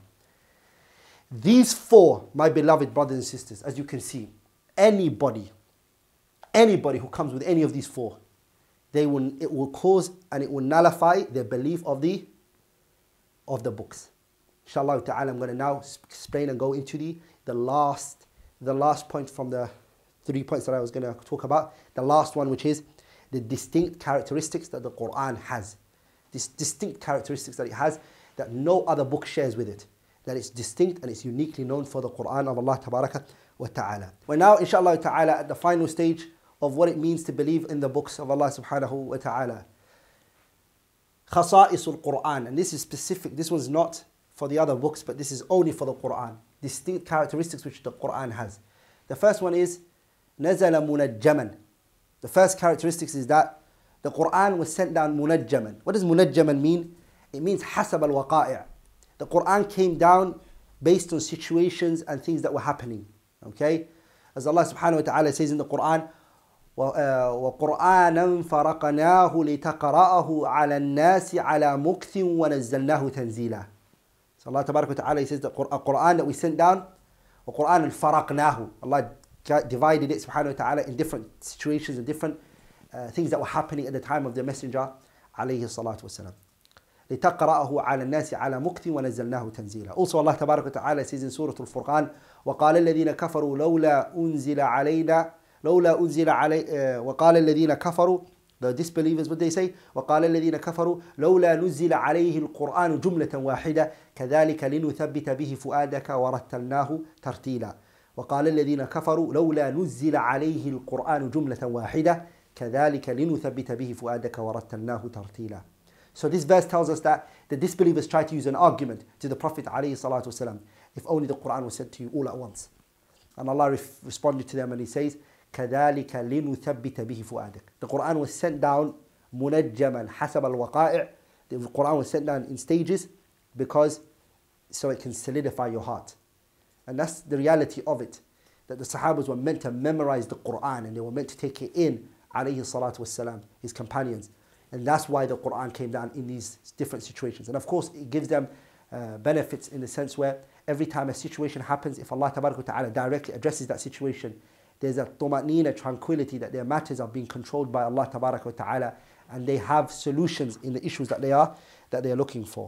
These four, my beloved brothers and sisters, as you can see, anybody, anybody who comes with any of these four, they will, it will cause and it will nullify their belief of the, of the books. Inshallah ta'ala, I'm going to now explain and go into the, the last, the last point from the three points that I was going to talk about. The last one, which is the distinct characteristics that the Quran has. These distinct characteristics that it has that no other book shares with it. That it's distinct and it's uniquely known for the Quran of Allah tabaraka wa ta'ala. We're now inshallah ta'ala at the final stage of what it means to believe in the books of Allah subhanahu wa ta'ala. Khasa'isul Quran, and this is specific, this one's not for the other books, but this is only for the Quran. Distinct characteristics which the Quran has. The first one is Nazala munajjaman. The first characteristics is that the Quran was sent down munajjaman. What does munajjaman mean? It means hasab al-waqa'i'. The Quran came down based on situations and things that were happening. Okay? As Allah subhanahu wa ta'ala says in the Quran, وَقُرْآنًا فَرَقْنَاهُ لِتَقْرَأَهُ عَلَى النَّاسِ عَلَى مُكْثٍ وَنَزَّلْنَاهُ تَنزِيلًا. So Allah tabarak wa ta'ala, He says the Quran that we sent down, وَقُرْآنًا فَرَقْنَاهُ. Allah divided it subhanahu wa ta'ala in different situations and different uh, things that were happening at the time of the Messenger alayhi salatu wasalam. لِتَقْرَأَهُ عَلَى النَّاسِ عَلَى مُكْثٍ وَنَزَّلْنَاهُ تَنزِيلًا. Also Allah tabarak wa ta'ala says in Surah Al-Furqan, وَقَالَ الَّذِينَ كَفَرُوا لَوْلَا أُنزِلَ عَلَيْنَا لولا أنزل علي وقال الذين كفروا, the disbelievers, what they say, وقال الذين كفروا لولا نزل عليه القرآن جملة واحدة كذلك لنثبت به فؤادك ورتلناه ترتيلا. وقال الذين كفروا لولا نزل عليه القرآن جملة واحدة كذلك لنثبت به فؤادك ورتلناه ترتيلا. So this verse tells us that the disbelievers try to use an argument to the Prophet عليه الصلاة والسلام, if only the Quran was sent to you all at once. And Allah ref- responded to them and He says, كذلك لنثبت به فؤادك. The Quran was sent down منجما حسب الوقائع. The Quran was sent down in stages because so it can solidify your heart. And that's the reality of it. That the Sahabas were meant to memorize the Quran and they were meant to take it in, alayhi salatu wassalam, his companions. And that's why the Quran came down in these different situations. And of course it gives them uh, benefits in the sense where every time a situation happens, if Allah tabarak wa ta'ala directly addresses that situation, there's a tuma'nina, tranquility, that their matters are being controlled by Allah tabarak wa ta'ala, and they have solutions in the issues that they are that they are looking for.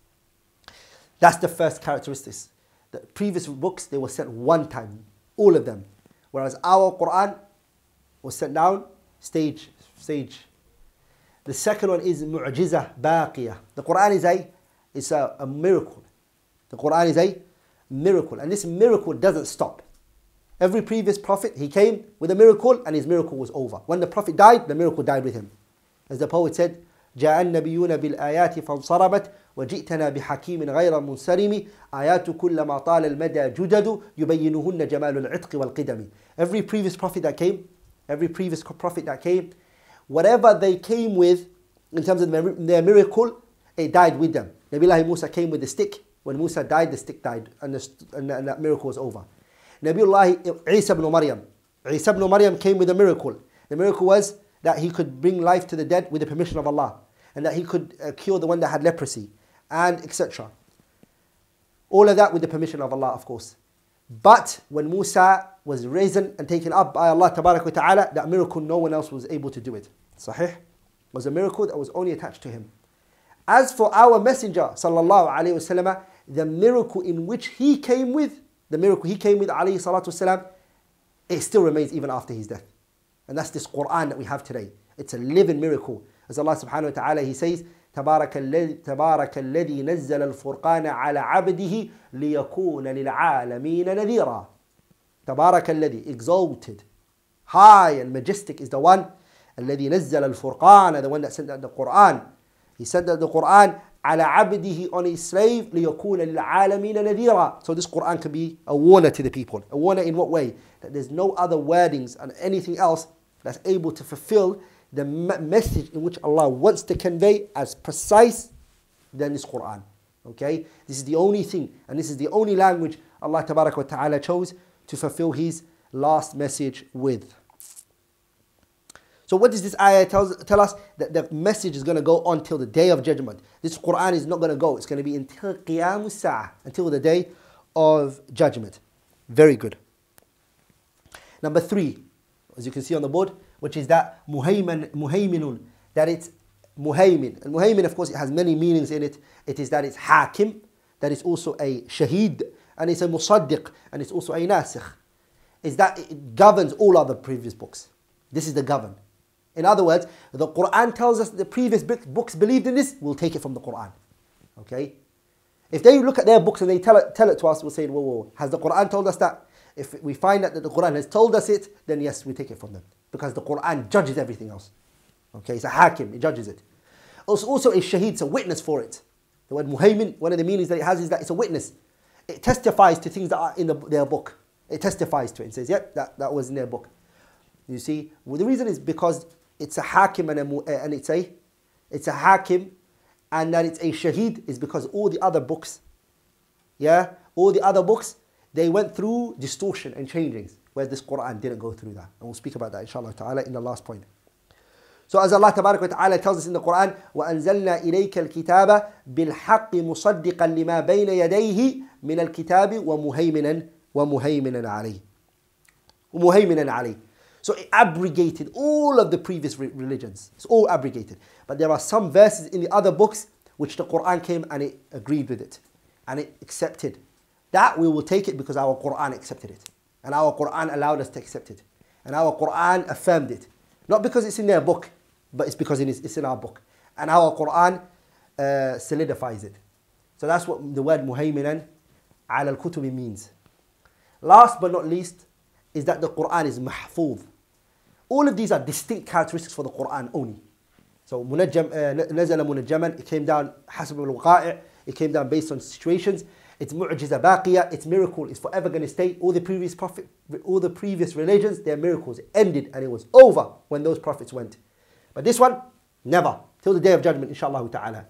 That's the first characteristic. The previous books, they were sent one time, all of them. Whereas our Quran was sent down stage, stage. The second one is mu'jizah baqiyah. The Quran is a, it's a, a miracle. The Quran is a miracle, and this miracle doesn't stop. Every previous prophet, he came with a miracle and his miracle was over. When the prophet died, the miracle died with him. As the poet said, جاء النبيون بالآيات فانصرمت وجئتنا بحكيم غير منصرم آيات كل ما طال المدى جدد يبينهن جمال العتق والقدم. Every previous prophet that came, every previous prophet that came, whatever they came with in terms of their miracle, it died with them. Nabiullah Musa came with the stick. When Musa died, the stick died and, the, and, and that miracle was over. Nabiullah Isa ibn Maryam. Isa ibn Maryam came with a miracle. The miracle was that he could bring life to the dead with the permission of Allah, and that he could uh, cure the one that had leprosy, and et cetera. All of that with the permission of Allah, of course. But when Musa was risen and taken up by Allah tabarak wa ta'ala, that miracle no one else was able to do it. Sahih was a miracle that was only attached to him. As for our messenger sallallahu alaihi wasallam, the miracle in which he came with, the miracle he came with alayhi salatu wasalam, it still remains even after his death. And that's this Quran that we have today. It's a living miracle. As Allah subhanahu wa ta'ala, He says, تبارك الذي, تبارك الذي نزل الفرقان على عبده ليكون للعالمين نذيرا. تبارك الذي, exalted, high and majestic is the one, الذي نزل الفرقان, the one that sent out the Quran. He sent out the Quran على عبده, on his slave, ليكون للعالمين نذيرا. So this Quran can be a warner to the people. A warner in what way? That there's no other wordings and anything else that's able to fulfill the message in which Allah wants to convey as precise than this Quran. Okay? This is the only thing, and this is the only language Allah Tabarak wa Ta'ala chose to fulfill His last message with. So what does this ayah tell, tell us? That the message is going to go on till the day of judgment. This Quran is not going to go. It's going to be until Qiyam Sa'ah, until the day of judgment. Very good. Number three, as you can see on the board, which is that muhaymin, muhayminun, that it's muhaymin. And muhaymin, of course, it has many meanings in it. It is that it's hakim, that it's also a shaheed, and it's a musaddiq, and it's also a nasikh. Is that it governs all other previous books. This is the govern. In other words, the Quran tells us that the previous books believed in this, we'll take it from the Quran. Okay? If they look at their books and they tell it, tell it to us, we'll say, whoa, whoa, has the Quran told us that? If we find out that the Quran has told us it, then yes, we take it from them. Because the Quran judges everything else. Okay, it's a hakim, it judges it. It's also a shaheed, it's a witness for it. The word muhaymin, one of the meanings that it has is that it's a witness. It testifies to things that are in the, their book. It testifies to it and says, yep, that, that was in their book. You see, well, the reason is because it's a hakim and, a, and it's a it's a hakim, and that it's a shaheed is because all the other books, yeah, all the other books, they went through distortion and changings, where this Quran didn't go through that. And we'll speak about that inshallah ta'ala in the last point. So as Allah tabarak wa ta'ala tells us in the Quran, وَأَنزَلْنَا إِلَيْكَ الْكِتَابَ بِالْحَقِّ مُصَدِّقًا لِمَا بَيْنَ يَدَيْهِ مِنَ الْكِتَابِ وَمُهَيْمِنًا وَمُهَيْمِنًا عَلَيْهِ وَمُهَيْمِنًا عَلَيْهِ. So it abrogated all of the previous religions. It's all abrogated. But there are some verses in the other books which the Quran came and it agreed with it. And it accepted. That we will take it because our Quran accepted it. And our Quran allowed us to accept it. And our Quran affirmed it. Not because it's in their book, but it's because it's in our book. And our Quran uh, solidifies it. So that's what the word muhayminan ala al-kutubi means. Last but not least is that the Quran is mahfuz. All of these are distinct characteristics for the Quran only. So munajjam, uh, nazala munajjaman, it came down hasab al-waqa'i', it came down based on situations. It's mu'jiza baqiya, its miracle is forever going to stay. All the previous prophet, all the previous religions, their miracles ended and it was over when those prophets went. But this one, never, till the day of judgment, inshallah ta'ala.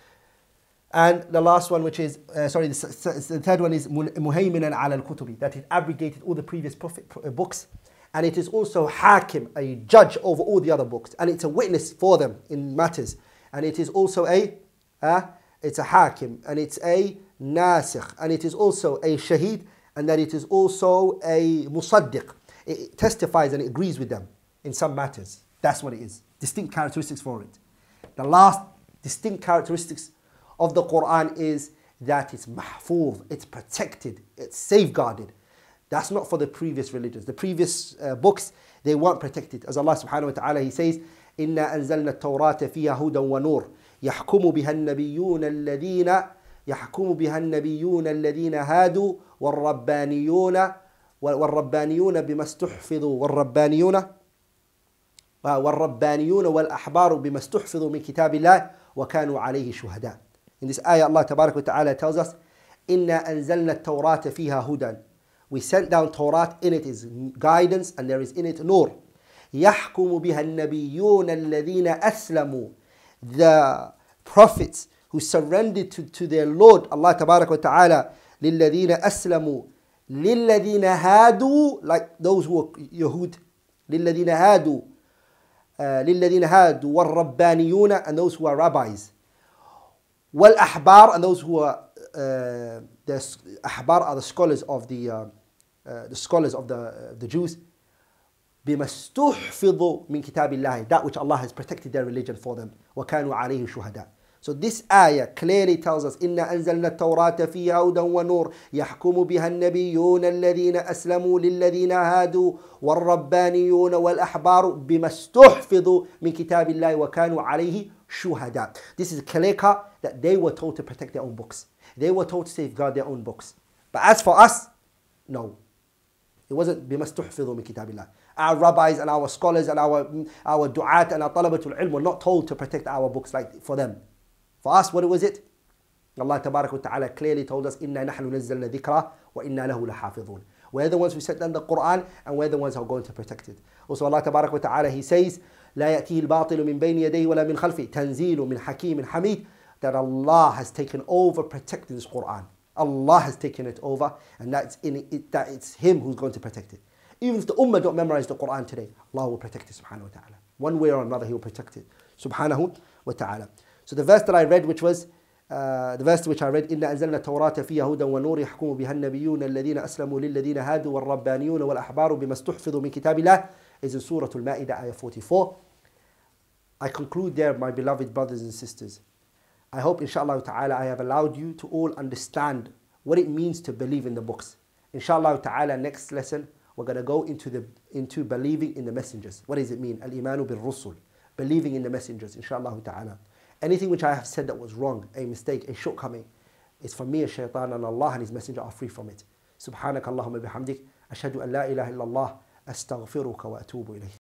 And the last one, which is, uh, sorry, the, the third one is muhayminan ala al-kutubi, that it abrogated all the previous prophet books. And it is also hakim, a judge over all the other books. And it's a witness for them in matters. And it is also a, uh, it's a hakim, and it's a nasikh, and it is also a shaheed, and that it is also a musaddiq. It testifies and it agrees with them in some matters. That's what it is. Distinct characteristics for it. The last distinct characteristics of the Quran is that it's mahfuz, it's protected, it's safeguarded. That's not for the previous religions. The previous uh, books, they weren't protected. As Allah subhanahu wa ta'ala, He says, إِنَّا أَنزَلْنَا التَّوْرَاةَ فِيهَا هُدًى وَنُورٌ يَحْكُمُ بِهَا النَّبِيُّونَ الَّذِينَ يحكم بها النبيون الذين هادوا والربانيون والربانيون بما استحفظوا والربانيون والربانيون والأحبار بما استحفظوا من كتاب الله وكانوا عليه شهداء. In this ayah, Allah تبارك وتعالى tells us, إِنَّا أَنزَلْنَا التَّوْرَاةَ فِيهَا هُدًى. We sent down Torah, in it is guidance and there is in it nur. يحكم بها النبيون الذين أسلموا. The prophets who surrendered to, to their Lord, Allah tabarak wa ta'ala, لِلَّذِينَ أَسْلَمُوا لِلَّذِينَ هَادُوا, like those who are Yahud, لِلَّذِينَ هَادُوا uh, لِلَّذِينَ هَادُوا وَالرَّبَّانِيُونَ, and those who are rabbis, وَالْأَحْبَارِ, and those who are uh, the ahbar are the scholars of the uh, uh, the scholars of the uh, the Jews. بِمَا اسْتُحْفِظُوا مِنْ كِتَابِ اللَّهِ, that which Allah has protected their religion for them. وَكَانُوا عَلَيْهِ شُهَدَاء. So this ayah clearly tells us, إِنَّا أَنزَلْنَا التَّوْرَاةَ فِيهَا هُدًى وَنُورٌ يَحْكُمُ بِهَا النَّبِيُّونَ الَّذِينَ أَسْلَمُوا لِلَّذِينَ هَادُوا وَالرَّبَّانِيُّونَ وَالْأَحْبَارُ بِمَا اسْتُحْفِظُوا مِنْ كِتَابِ اللَّهِ وَكَانُوا عَلَيْهِ شُهَدَاء. This is clear cut that they were told to protect their own books. They were told to safeguard their own books. But as for us, no. It wasn't بِمَا اسْتُحْفِظُوا مِنْ كِتَابِ اللَّهِ. Our rabbis and our scholars and our, our du'at and our talabatul ilm were not told to protect our books like for them. For us, what was it? Allah tabarak wa ta'ala clearly told us, إِنَّا نَحْنُ نَزَّلْنَا ذِكْرَى وَإِنَّا لَهُ لَحَافِظُونَ. We're the ones who sent down the Quran and we're the ones who are going to protect it. Also Allah tabarak wa ta'ala, He says, لَا يَأْتِيهِ الْبَاطِلُ مِنْ بَيْنِ يَدَيْهِ وَلَا مِنْ خَلْفِهِ تَنْزِيلٌ مِنْ حَكِيمٍ حَمِيدٍ. That Allah has taken over protecting this Quran. Allah has taken it over, and that's in it, that it's Him who's going to protect it. Even if the Ummah don't memorize the Quran today, Allah will protect it subhanahu wa ta'ala. One way or another He will protect it subhanahu wa ta'ala. So the verse that I read, which was uh, the verse which I read, إِنَّا أَنزَلْنَا التَّوْرَاةَ فِيهَا هُدًى وَنُورٌ يَحْكُمُ بِهَا النَّبِيُّونَ الَّذِينَ أَسْلَمُوا لِلَّذِينَ هَادُوا وَالرَّبَّانِيُّونَ وَالْأَحْبَارُ بِمَا اسْتُحْفِظُوا مِنْ كِتَابِ اللَّهِ, is in Surah Al-Ma'idah, ayah forty-four. I conclude there, my beloved brothers and sisters. I hope, inshallah ta'ala, I have allowed you to all understand what it means to believe in the books. Inshallah ta'ala, next lesson, we're going to go into the into believing in the messengers. What does it mean? Al-imanu bil-rusul. Believing in the messengers, inshallah ta'ala. Anything which I have said that was wrong, a mistake, a shortcoming, is from me, a shaitan, and Allah and His messenger are free from it. Subhanaka Allahumma bihamdik. Ashhadu an la ilaha illallah. Astaghfiruka wa atubu ilayh.